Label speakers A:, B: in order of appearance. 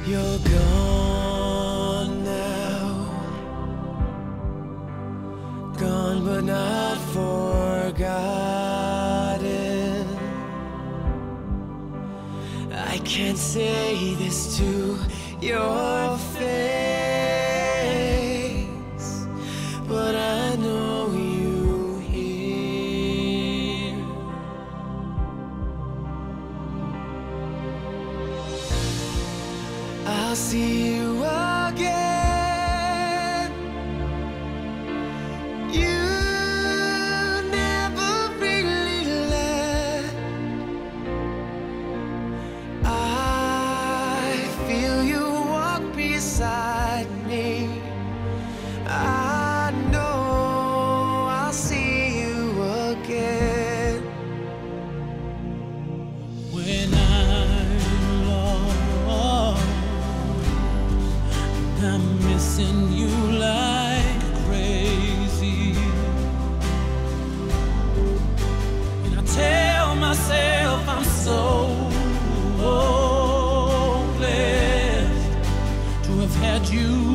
A: You're gone now, gone but not forgotten. I can't say this to your face, but I know you hear. I'll see you again. You never really left. I feel you walk beside me. I know I'll see you again.
B: When I'm lost, I'm missing you like crazy, and I tell myself I'm so blessed to have had you